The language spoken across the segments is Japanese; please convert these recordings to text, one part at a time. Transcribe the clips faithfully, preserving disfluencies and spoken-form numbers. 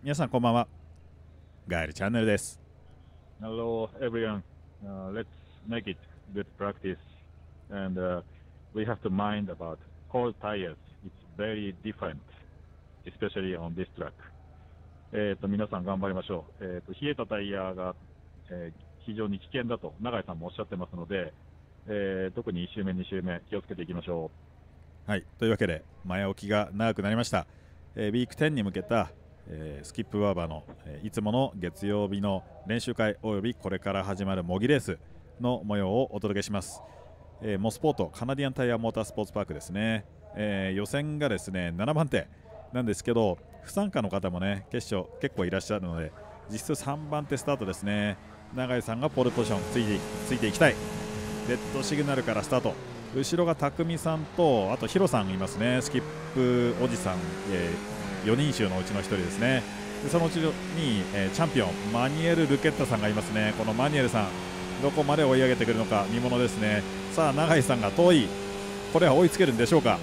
皆さんこんばんは。ガエルチャンネルです。 Hello, everyone. Uh, let's make it good practice. And uh, we have to mind about cold tires. It's very different, especially on this track. えっと、皆さん頑張りましょう。えっと、冷えたタイヤが、えー非常に危険だと永井さんもおっしゃってますので、えー特にいち周目、に周目気をつけていきましょはい、というわけで前置きが長くなりました。えー、ウィークじゅうに向けた、えースキップワーバーの、えーいつもの月曜日の練習会およびこれから始まる模擬レースの模様をお届けします。えーモスポートカナディアンタイヤモータースポーツパークですね。えー予選がですねななばん手なんですけど、不参加の方もね決勝結構いらっしゃるので、実質さんばん手スタートですね。永井さんがポールポジションついてついていきたい。レッドシグナルからスタート。後ろが匠さんとあとヒロさんいますね。スキップおじさん、えー、よにん衆のうちのひとりですね。でそのうちに、えーチャンピオンマニエル・ルケッタさんがいますね。このマニエルさんどこまで追い上げてくるのか見ものですね。さあ永井さんが遠い。これは追いつけるんでしょうか。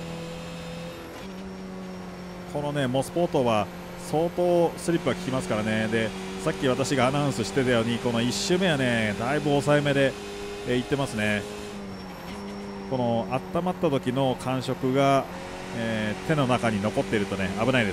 このねモスポートは相当スリップが効きますからね。でさっき私がアナウンスしてたようにこのいち周目はねだいぶ抑えめで、えー、いってますね。この温まった時の感触が、えー手の中に残っているとね危ないです。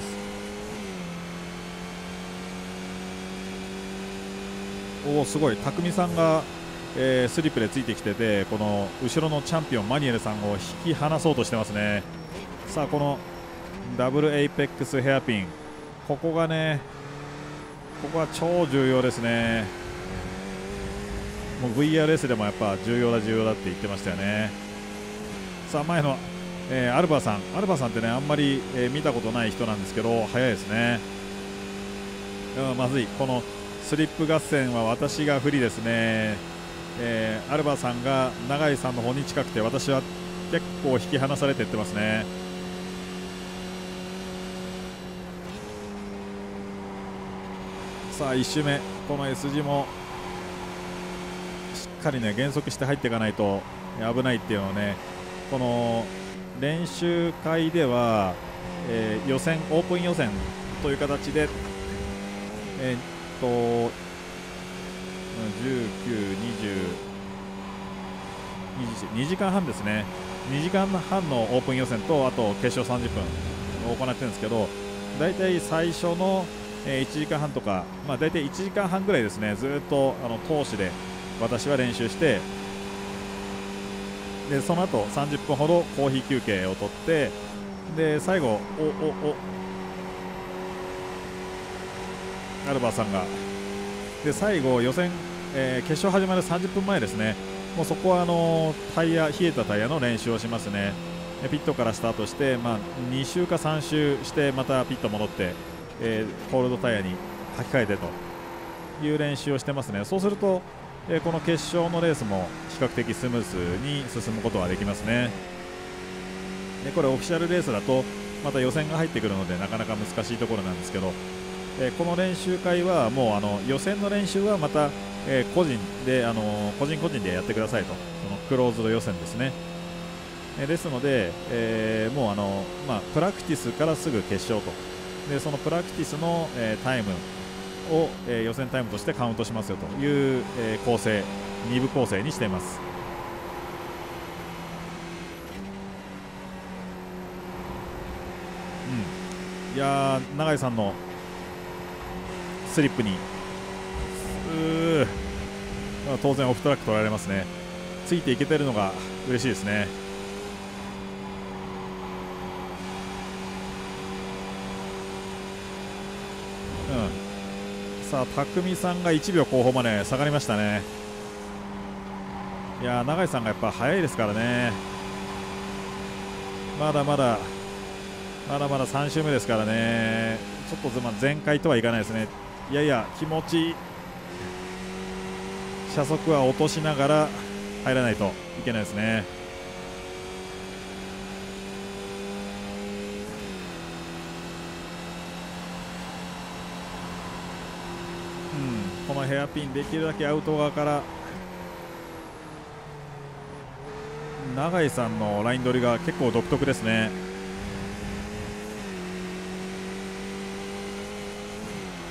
おおすごい匠さんが、えースリップでついてきてて、この後ろのチャンピオンマニエルさんを引き離そうとしてますね。さあこのダブルエイペックスヘアピン、ここがねここは超重要ですね。もう ブイアールエス でもやっぱ重要だ重要だって言ってましたよね。さあ前の、えーアルバさんアルバさんってねあんまり、えー見たことない人なんですけど速いですね。うんまずい。このスリップ合戦は私が不利ですね。えーアルバさんが永井さんの方に近くて、私は結構引き離されていってますね。さあいち周目この S 字もしっかりね減速して入っていかないと危ないっていうのをね、この練習会では、えー予選オープン予選という形でえーっとうんじゅうきゅう、にじゅう、にじかんはんですね。にじかんはんのオープン予選とあと決勝さんじゅっぷんを行ってるんですけど、だいたい最初の、えーいちじかんはんとか、まあ、だいたいいちじかんはんぐらいですねずーっとあの通しで私は練習して、でその後さんじゅっぷんほどコーヒー休憩をとって、で最後おおおアルバさんがで最後予選、えー決勝始まるさんじゅっぷんまえですね。もうそこはあのタイヤ冷えたタイヤの練習をしますね。でピットからスタートして、まあ、に周かさん周してまたピット戻って、えーコールドタイヤに履き替えてという練習をしてますね。そうすると、えーこの決勝のレースも比較的スムーズに進むことができますね。でこれオフィシャルレースだとまた予選が入ってくるのでなかなか難しいところなんですけど、えーこの練習会はもうあの予選の練習はまた、えー個人であの個人個人でやってくださいと、そのクローズド予選ですね。えーですので、えーもうあの、まあ、プラクティスからすぐ決勝と、でそのプラクティスの、えータイムを、えー予選タイムとしてカウントしますよという、えー構成に部構成にしています。うん、いやー永井さんのスリップにうーまあ当然オフトラック取られますね。ついていけてるのが嬉しいですね。うん、さあ匠さんがいちびょう後方まで下がりましたね。いやー永井さんがやっぱ速いですからね。まだまだまだまださん周目ですからね。ちょっとまあ全開とはいかないですね。いやいや気持ち車速は落としながら入らないといけないですね。うん、このヘアピンできるだけアウト側から永井さんのライン取りが結構独特ですね。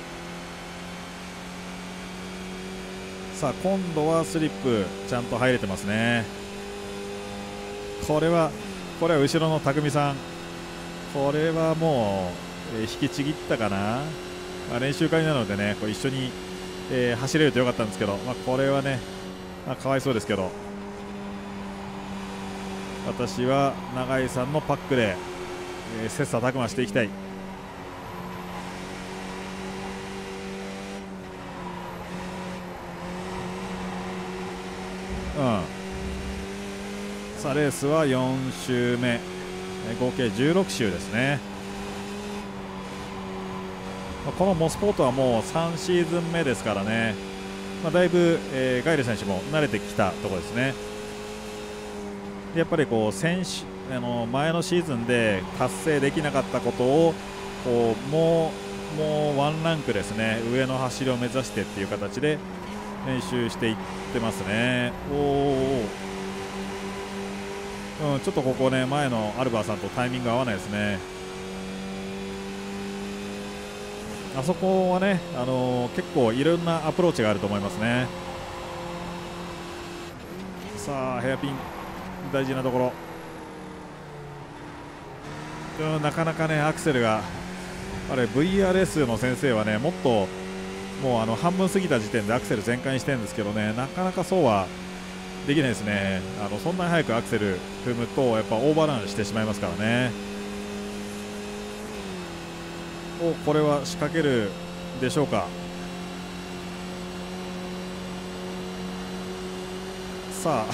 さあ今度はスリップちゃんと入れてますね。これはこれは後ろの匠さん、これはもう、えー、引きちぎったかな。まあ、練習会なのでね、こう一緒に、えー、走れるとよかったんですけど、まあ、これはね、まあ、かわいそうですけど、私は永井さんのパックで、えー、切磋琢磨していきたい。うん、さあレースはよん周目、合計じゅうろく周ですね。このモスポートはもうさんシーズン目ですからね、まあ、だいぶ、えー、ガイル選手も慣れてきたところですね。やっぱりこう選手あの前のシーズンで達成できなかったことをこうもうもうワンランクですね、上の走りを目指してっていう形で練習していってますね。おー、うん、ちょっとここね、前のアルバーさんとタイミング合わないですね。あそこはね、あのー、結構いろんなアプローチがあると思いますね。さあヘアピン大事なところ、うん、なかなかねアクセルがあれ ブイアールエス の先生はね、もっともうあの半分過ぎた時点でアクセル全開にしてるんですけどね、なかなかそうはできないですね。あのそんなに早くアクセル踏むとやっぱオーバーランしてしまいますからね。お、これは仕掛けるでしょうか。さあ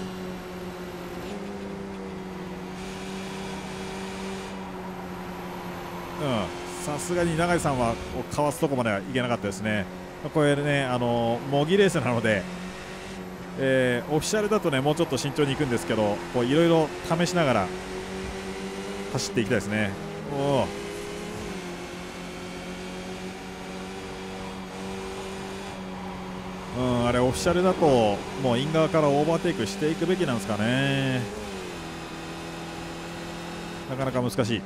うん、さすがに永井さんはかわすとこまではいけなかったですね。これね、あの模擬レースなので、えー、オフィシャルだとねもうちょっと慎重にいくんですけど、いろいろ試しながら走っていきたいですね。おうん、あれオフィシャルだともうイン側からオーバーテイクしていくべきなんですかね。なかなか難しい。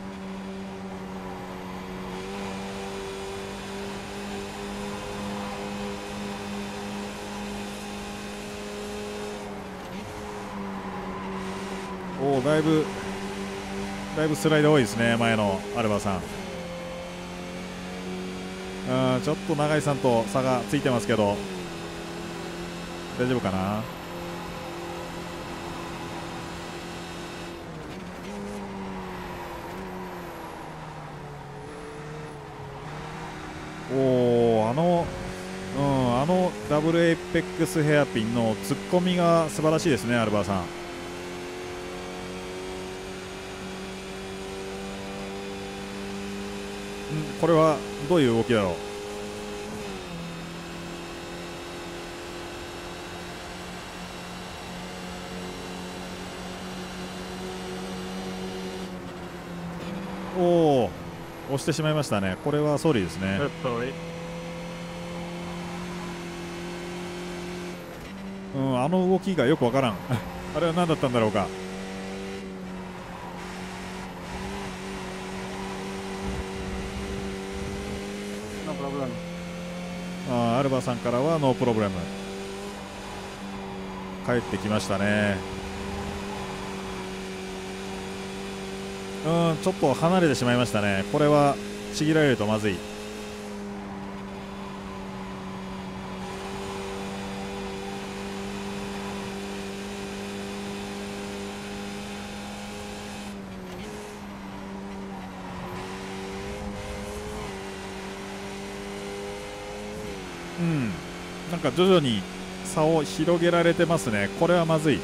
おお、だいぶだいぶスライド多いですね、前のアルバさん。うん、ちょっと永井さんと差がついてますけど大丈夫かな。おお、あの、うん、あのダブルエイペックスヘアピンの突っ込みが素晴らしいですね、アルバーさん。ん、これはどういう動きだろう。おお、押してしまいましたね。これはソリーですね。うん、あの動きがよくわからんあれは何だったんだろうか。 No problem. あ、アルバさんからはノープロブレム帰ってきましたね。うん、ちょっと離れてしまいましたね。これはちぎられるとまずい。うん、なんか徐々に差を広げられてますね。これはまずい。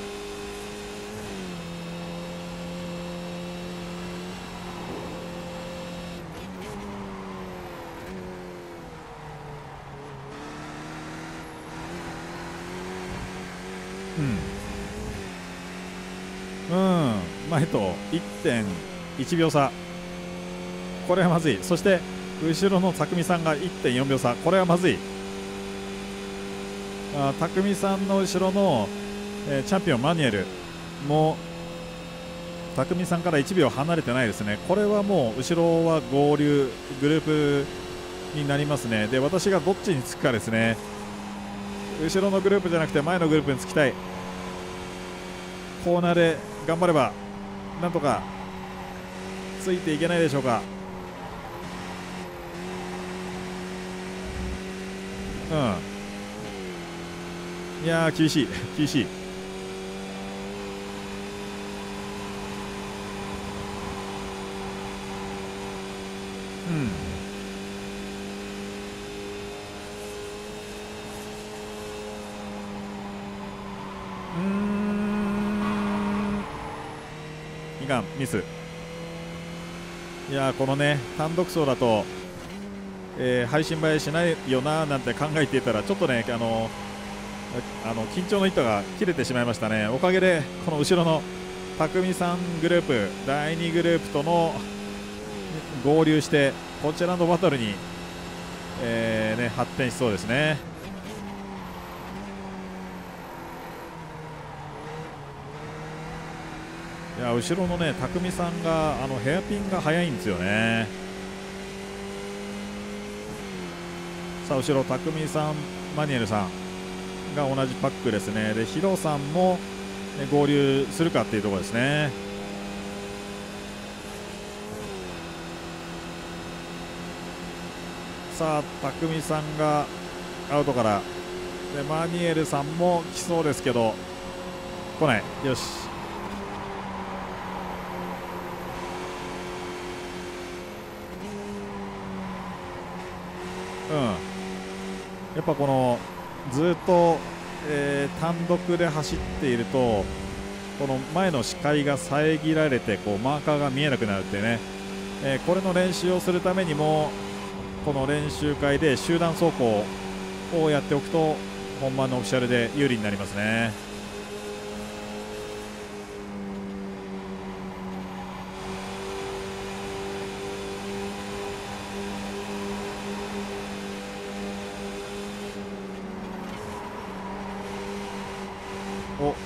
うん、うん、前と いってんいちびょう差、これはまずい。そして後ろの匠さんが いってんよんびょう差、これはまずい。あ、匠さんの後ろの、えー、チャンピオンマニュエルも匠さんからいちびょう離れてないですね。これはもう後ろは合流グループになりますね。で、私がどっちにつくかですね。 後ろのグループじゃなくて前のグループにつきたい。コーナーで頑張ればなんとかついていけないでしょうか。うん、いやー厳しい厳しい。うんうーん、いかん、ミス。いやーこのね単独走だと、えー配信映えしないよなーなんて考えていたらちょっとねあのあの緊張の糸が切れてしまいましたね。おかげでこの後ろの匠さんグループだいにグループとの合流してこちらのバトルに、えーね、発展しそうですね。いや後ろのね匠さんがあのヘアピンが速いんですよね。さあ後ろ匠さんマニエルさんが同じパックですね。でヒロさんも、ね、合流するかっていうところですね。さあ匠さんがアウトからでマニエルさんも来そうですけど来ない。よし、うん、やっぱこのずっと、えー単独で走っているとこの前の視界が遮られてこうマーカーが見えなくなるってね、えーこれの練習をするためにもこの練習会で集団走行をやっておくと本番のオフィシャルで有利になりますね。おおお、うん、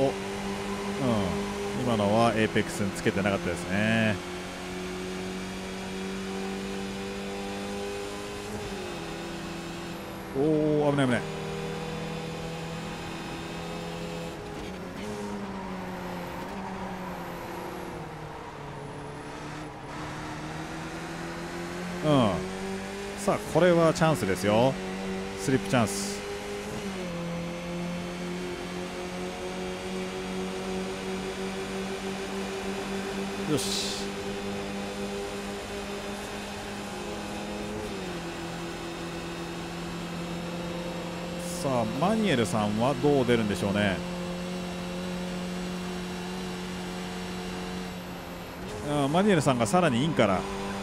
今のはエーペックスにつけてなかったですね。おお危ない危ない。うん、さあこれはチャンスですよ。スリップチャンス。よし、さあマニエルさんはどう出るんでしょうね。うん、マニエルさんがさらにインからで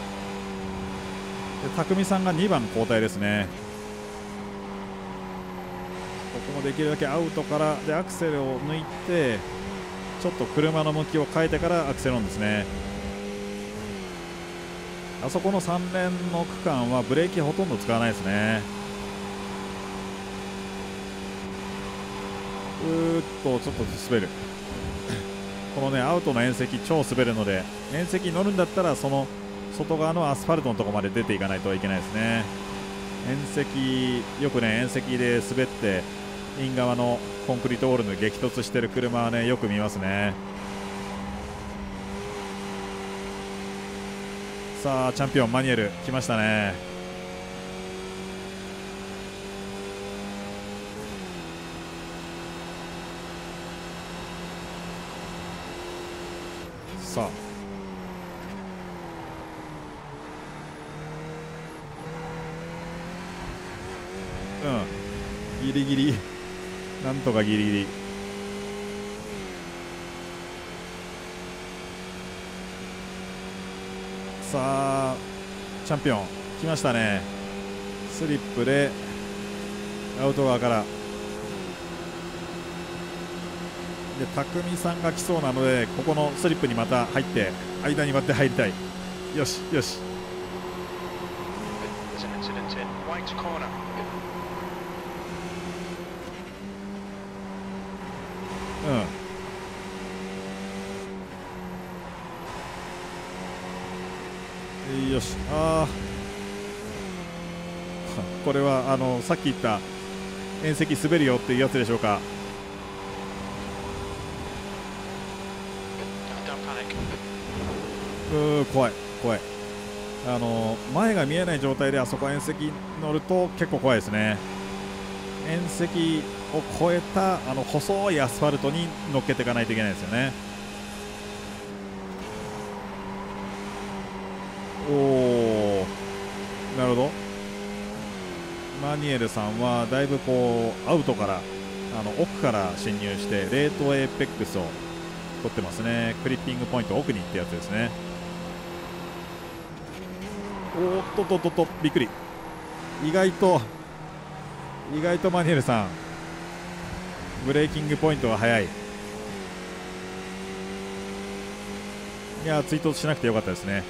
匠さんがにばん交代ですね。ここもできるだけアウトからでアクセルを抜いてちょっと車の向きを変えてからアクセルオンですね。あそこのさん連の区間はブレーキほとんど使わないですね。うーっとちょっと滑るこのねアウトの縁石超滑るので縁石乗るんだったらその外側のアスファルトのところまで出ていかないといけないですね。縁石よくね縁石で滑ってイン側のコンクリートウォールに激突してる車はねよく見ますね。さあチャンピオンマニエル来ましたね。さあうんギリギリなんとかギリギリ。さあチャンピオン来ましたね。スリップでアウト側からで匠さんが来そうなのでここのスリップにまた入って間に割って入りたい。よしよし、うんよし、あーこれはあのさっき言った縁石滑るよっていうやつでしょうか。うー怖い怖い。あの前が見えない状態であそこ縁石乗ると結構怖いですね。縁石を越えたあの細いアスファルトに乗っけていかないといけないですよね。おお、なるほど。マニエルさんはだいぶこうアウトからあの奥から侵入してレートエイペックスを取ってますね。クリッピングポイント奥にってやつですね。おっとっとっとっと、びっくり。意外と意外とマニエルさんブレーキングポイントが速い。いや追突しなくてよかったですね。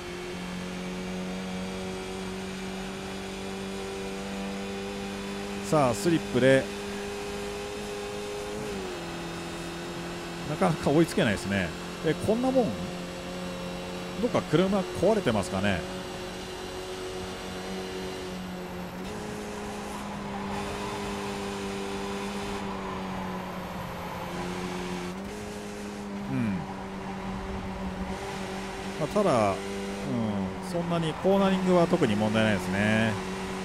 さあスリップでなかなか追いつけないですね。えこんなもんどっか車壊れてますかね。うん、まあ、ただ、うん、そんなにコーナリングは特に問題ないですね。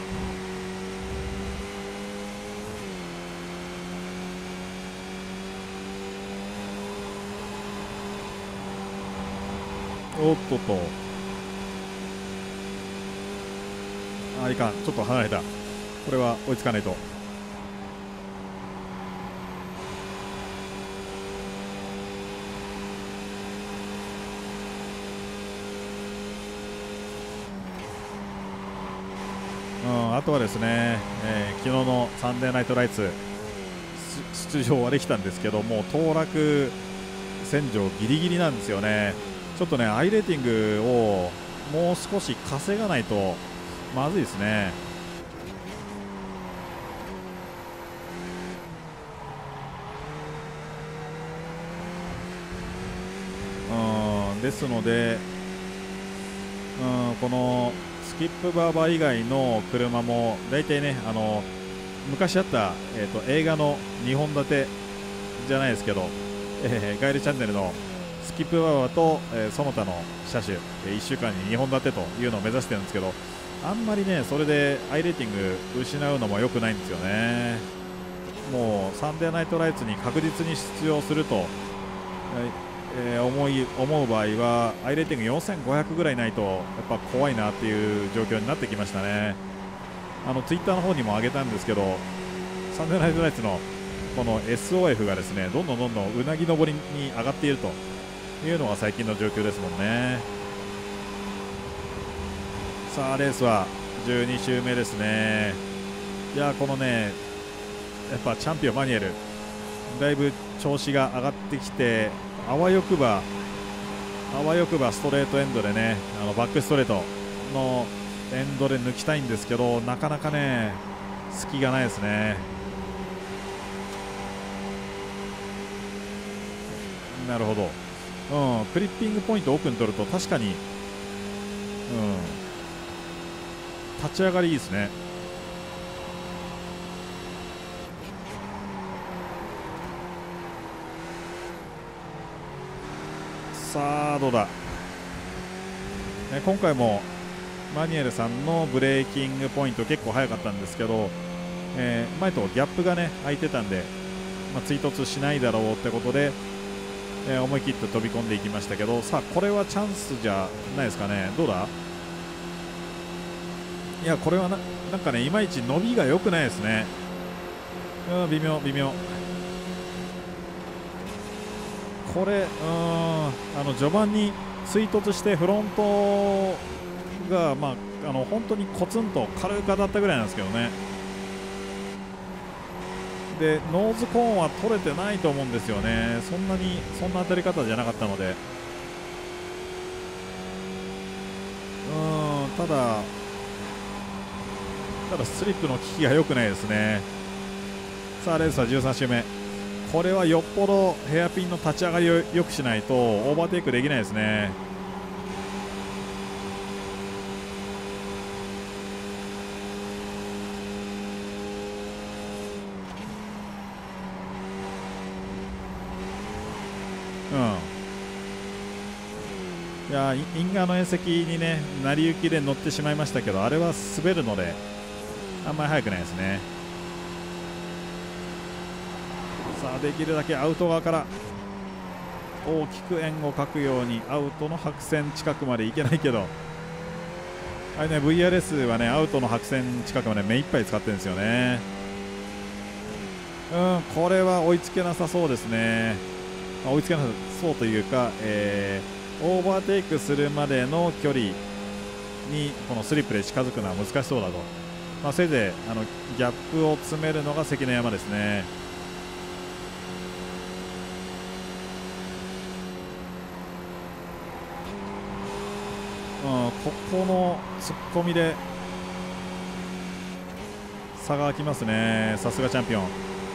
おっとっと、あいかん、ちょっと離れた。これは追いつかないと。うん、あとはですね、えー、昨日のサンデーナイトライツ出場はできたんですけども、当落線上ギリギリなんですよね。ちょっとねアイレーティングをもう少し稼がないとまずいですね。うんですので、うんこのスキップバーバー以外の車も大体ね、あの昔あった、えー、と映画のにほん立てじゃないですけど、えー、ガイルチャンネルのスキップバーバーと、えー、その他の車種、えー、いっしゅうかんににほん立てというのを目指してるんですけど、あんまりねそれでアイレーティング失うのも良くないんですよね。もうサンデーナイトライツに確実に出場すると、えーえー、思い思う場合はアイレーティングよんせんごひゃくぐらいないとやっぱ怖いなっていう状況になってきましたね。あのツイッターの方にも上げたんですけど、サンデーナイトライツのこの エスオーエフ がですねどんどんどんどんうなぎ登りに上がっているというのが最近の状況ですもんね。さあレースはじゅうに周目ですね。いやこのねやっぱチャンピオンマニエルだいぶ調子が上がってきて、あわよくばあわよくばストレートエンドでね、あのバックストレートのエンドで抜きたいんですけど、なかなかね隙がないですね。なるほど、うん、クリッピングポイント奥に取ると確かに、うん、立ち上がりいいですね。さあどうだ、ね、今回もマニエルさんのブレーキングポイント結構早かったんですけど、えー、前とギャップがね空いてたんで、まあ、追突しないだろうってことで、えー、思い切って飛び込んでいきましたけど、さあこれはチャンスじゃないですかね。どうだ、いやこれは な, なんかねいまいち伸びが良くないですね。うん、微妙微妙。これ、うーんあの序盤に追突してフロントが、まあ、あの本当にコツンと軽く当たったぐらいなんですけどね。でノーズコーンは取れてないと思うんですよね。そんなにそんな当たり方じゃなかったので、うーんただただスリップの効きが良くないですね。さあレースはじゅうさん周目、これはよっぽどヘアピンの立ち上がりを良くしないとオーバーテイクできないですね。 いやイン側の縁石にね成り行きで乗ってしまいましたけど、あれは滑るのであんまり速くないですね。さあできるだけアウト側から大きく円を描くように、アウトの白線近くまで行けないけど、あれね ブイアールエス はねアウトの白線近くまで目いっぱい使ってるんですよね。うん、これは追いつけなさそうですね。まあ追いつけなさそうというか、えー、オーバーテイクするまでの距離にこのスリップで近づくのは難しそうだと、まあ、せいぜいあのギャップを詰めるのが関の山ですね。うん、ここの突っ込みで差が開きますね。さすがチャンピオン。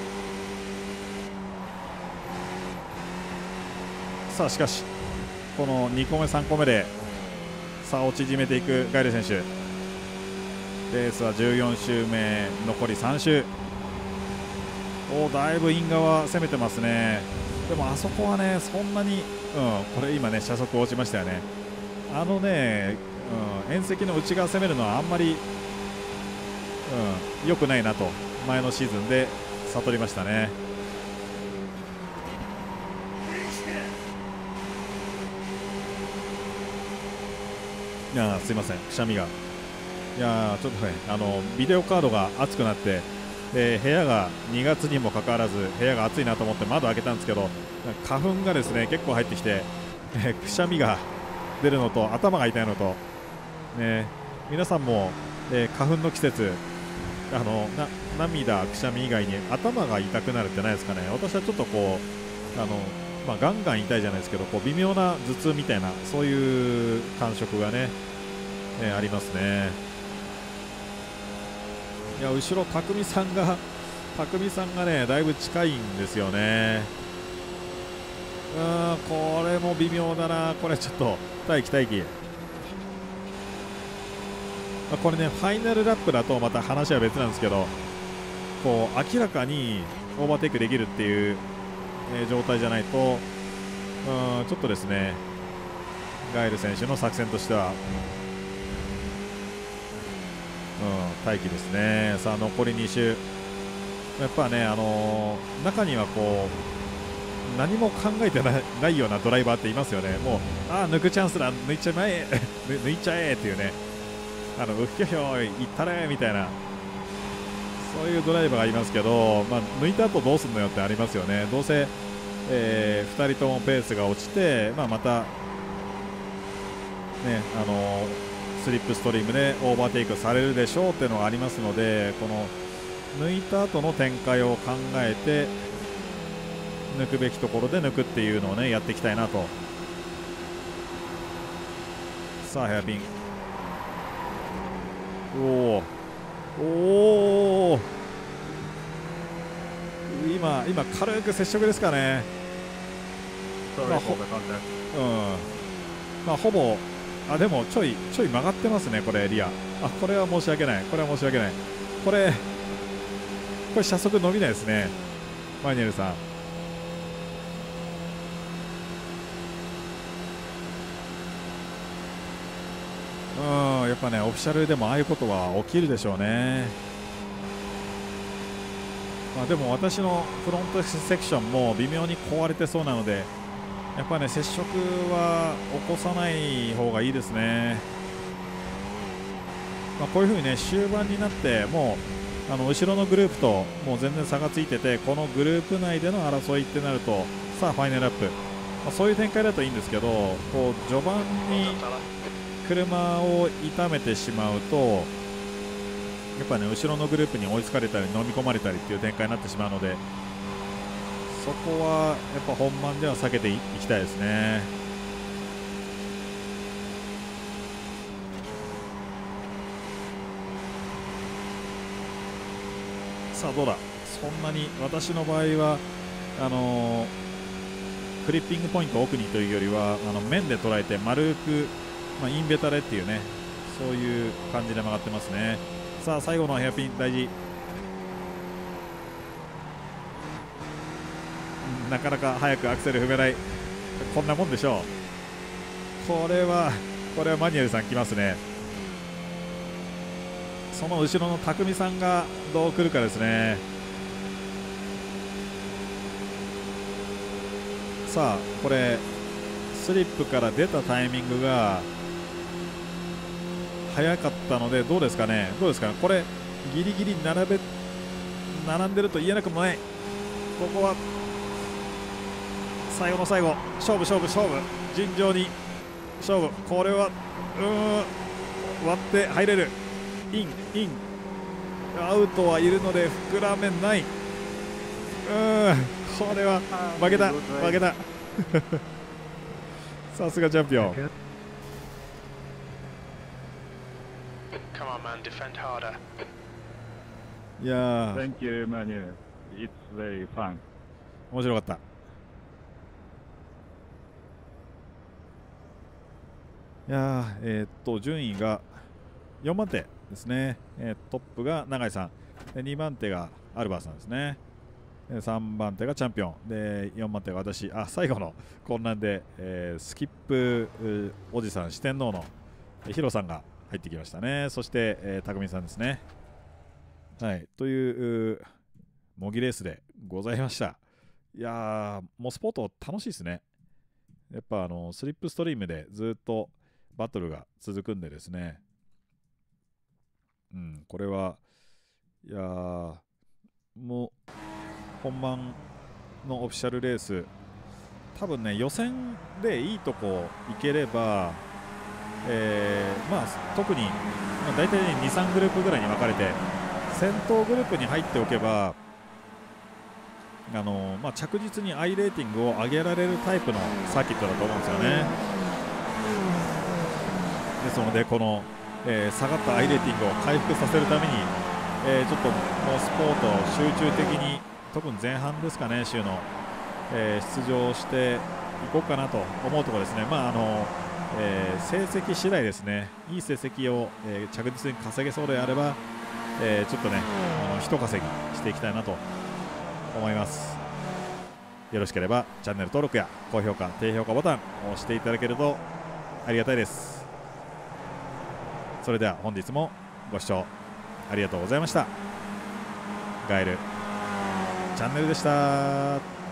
さあしかしこのにこめさんこめで差を縮めていくガイル選手。レースはじゅうよん周目、残りさん周。おだいぶイン側攻めてますね。でもあそこはねそんなに、うん、これ今ね車速落ちましたよね。あのね、うん、縁石の内側攻めるのはあんまり、うん、良くないなと前のシーズンで悟りましたね。いやすいません、くしゃみが。いやちょっとねあのビデオカードが熱くなって、で部屋がにがつにもかかわらず部屋が暑いなと思って窓開けたんですけど、花粉がですね結構入ってきて、えくしゃみが出るのと頭が痛いのと、ね、皆さんも、えー、花粉の季節あのな涙、くしゃみ以外に頭が痛くなるってないですかね。私はちょっとこうあの、まあ、ガンガン痛いじゃないですけど、こう微妙な頭痛みたいなそういう感触がね、えー、ありますね。いや後ろ匠さんが匠さんがねだいぶ近いんですよね。うーんこれも微妙だな。これちょっと待機待機。これねファイナルラップだとまた話は別なんですけど、こう明らかにオーバーテイクできるっていう、えー、状態じゃないと、うんちょっとですねガイル選手の作戦としては、うん、待機ですね。さあ残りに周。やっぱね、あのー、中にはこう何も考えてな い, ないようなドライバーっていますよね。もうあ抜くチャンスだ抜いちゃえ抜いちゃえっていうね、あのうっひょひょいったれみたいなそういうドライバーがいますけど、まあ、抜いた後どうすんのよってありますよね。どうせ、えー、ふたりともペースが落ちて、まあ、また、ねあのー、スリップストリームでオーバーテイクされるでしょうっていうのがありますので、この抜いた後の展開を考えて抜くべきところで抜くっていうのをねやっていきたいなと。さあヘアピン、おおおお今今軽く接触ですかね。まあ、ほ, うんまあ、ほぼあでもちょいちょい曲がってますねこれリア。あこれは申し訳ないこれは申し訳ないこれこれ車速伸びないですねマイネルさん。うんやっぱねオフィシャルでもああいうことは起きるでしょうね。まあ、でも私のフロントセクションも微妙に壊れてそうなのでやっぱね接触は起こさない方がいいですね。まあ、こういうふうにね終盤になってもうあの後ろのグループともう全然差がついててこのグループ内での争いってなるとさあファイナルアップ、まあ、そういう展開だといいんですけどこう序盤に車を痛めてしまうとやっぱね後ろのグループに追いつかれたり飲み込まれたりっていう展開になってしまうのでそこはやっぱ本番では避けていきたいですね。さあどうだ。そんなに私の場合はあのー、クリッピングポイント奥にというよりはあの面で捉えて丸く、まあ、インベタレっていうねそういう感じで曲がってますね。さあ最後のヘアピン大事。なかなか早くアクセル踏めないこんなもんでしょう。 これはこれはマニュエルさん来ますね。その後ろの匠さんがどう来るかですね。さあこれスリップから出たタイミングが早かったので、どうですかね、どうですかね、これギリギリ並べ並んでると言えなくもない。ここは最後の最後、勝負勝負勝負、尋常に勝負。これはうーん割って入れる、インインアウトはいるので膨らめない。うーんこれは負けた負けたさすがチャンピオン。いやー Thank you, Manuel. It's very fun. 面白かった。いやーえーっと順位がよんばん手ですね。えートップが永井さんで、にばん手がアルバーさんですね。でさんばん手がチャンピオンで、よんばん手が私。あ、最後の混乱で、えースキップおじさん四天王のヒロさんが入ってきましたね。そして、えー、匠さんですね。はい、という模擬レースでございました。いやーモスポート楽しいですね。やっぱあのスリップストリームでずっとバトルが続くんでですね、うん、これはいやーもう本番のオフィシャルレース、多分ね予選でいいとこ行ければ、えーまあ、特に、まあ、大体、ね、にさんグループぐらいに分かれて先頭グループに入っておけば、あのまあ、着実に I レーティングを上げられるタイプのサーキットだと思うんですよね。ですのでこの、えー、下がった I レーティングを回復させるために、えー、ちょっともうスポートを集中的に、特に前半ですかね、週の、えー、出場していこうかなと思うところですね。まああのえー、成績次第ですね。いい成績を、えー、着実に稼げそうであれば、えー、ちょっとねあの一稼ぎしていきたいなと思います。よろしければチャンネル登録や高評価、低評価ボタンを押していただけるとありがたいです。それでは本日もご視聴ありがとうございました。ガエルチャンネルでした。